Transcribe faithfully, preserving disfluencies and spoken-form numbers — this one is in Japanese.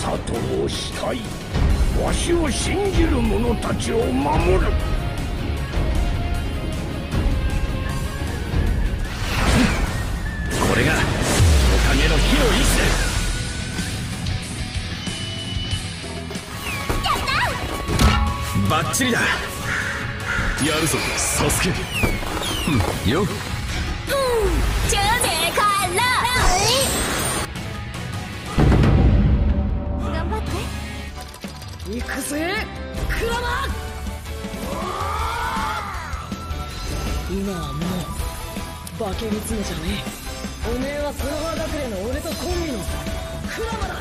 里を慕い、わしを信じる者たちを守る。 これがおかげの火の意志だ。バッチリだ。やるぞサスケ。よっ。 春節快乐。頑張って。行くぜクラマ。今はもう化け狐じゃねえ。おめえはスーパー学園の俺とコンビのクラマだ。